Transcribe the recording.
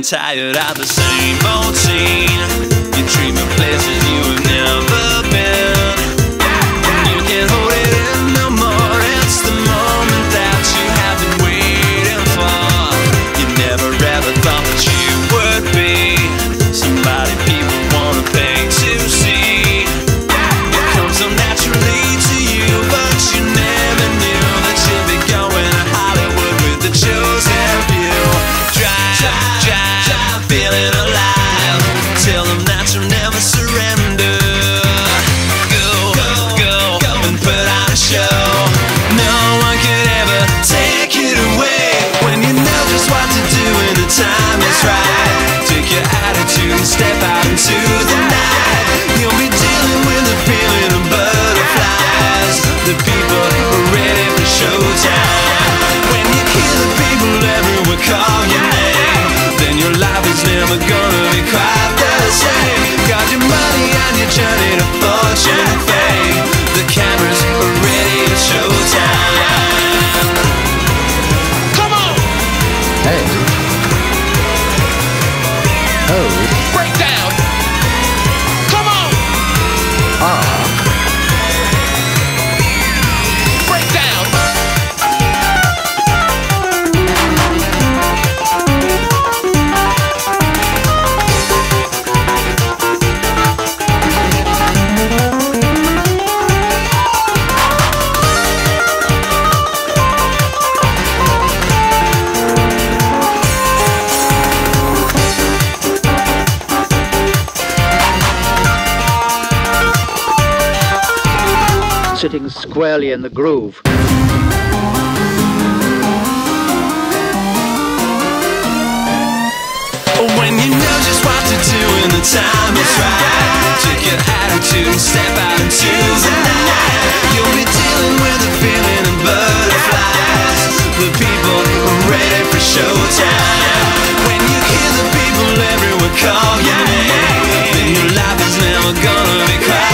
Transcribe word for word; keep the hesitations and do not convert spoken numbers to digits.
tired of the same old scene. You dream of places you have never been. You can't hold it in no more. It's the moment that you have been waiting for. You never ever thought that you would be somebody people wanna pay to see. It comes so naturally to you, but you never knew that you'd be going to Hollywood with the chosen few. Drive, drive, drive, feeling alive. Tell them that you'll never surrender. Go, go, go, go and put on a show. No one could ever take it away. When you know just what to do and the time is right, take your attitude and step out into the night. You'll be dealing with the feeling of butterflies. The people are ready for showtime. When you hear the people everywhere call your name, then your life is never gonna be quite the same. Got your money on your journey to fortune and fame. The cameras are ready for showtime. Come on! Hey. Oh. Break down! Come on! Ah. Break down! Sitting squarely in the groove. When you know just what to do and the time is right, take your attitude and step out into the night. You'll be dealing with the feeling of butterflies. The people are ready for showtime. When you hear the people everywhere call your name, then your life is never gonna be quiet.